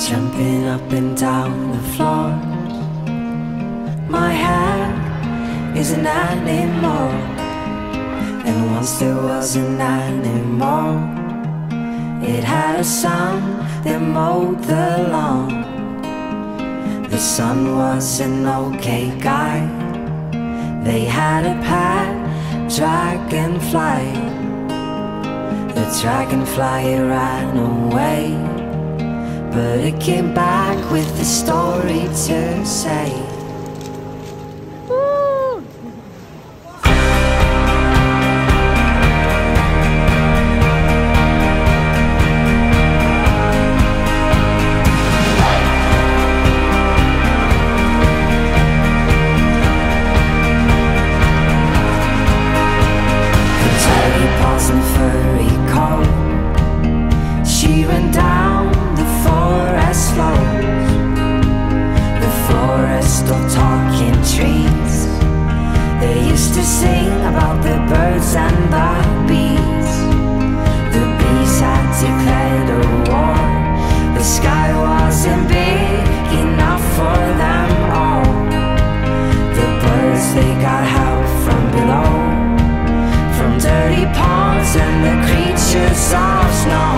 jumping up and down the floor. My hair isn't anymore, and once there was an animal. It had a son that mowed the lawn. The son was an okay guy. They had a pet dragonfly. The dragonfly ran away, but it came back with a story to say. And furry coat, she ran down the forest slopes, the forest of talking trees. They used to sing about the birds and the bees. The bees had declared a war. The sky wasn't big enough for them all. The birds, they got help from below, from dirty ponds and the creatures of snow.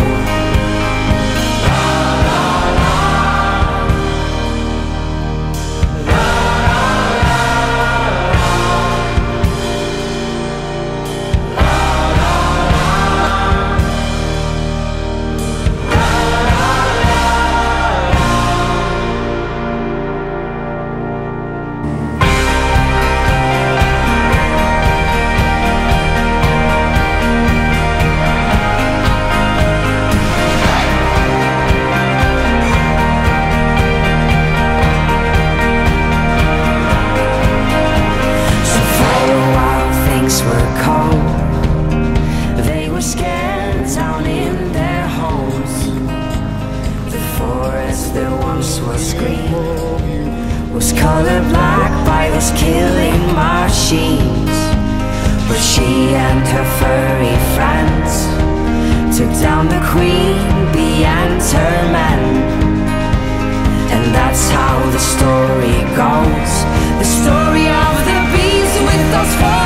Were cold. They were scared down in their homes. The forest that once was green was colored black by those killing machines. But she and her furry friends took down the queen bee and her men. And that's how the story goes, the story of the bees with those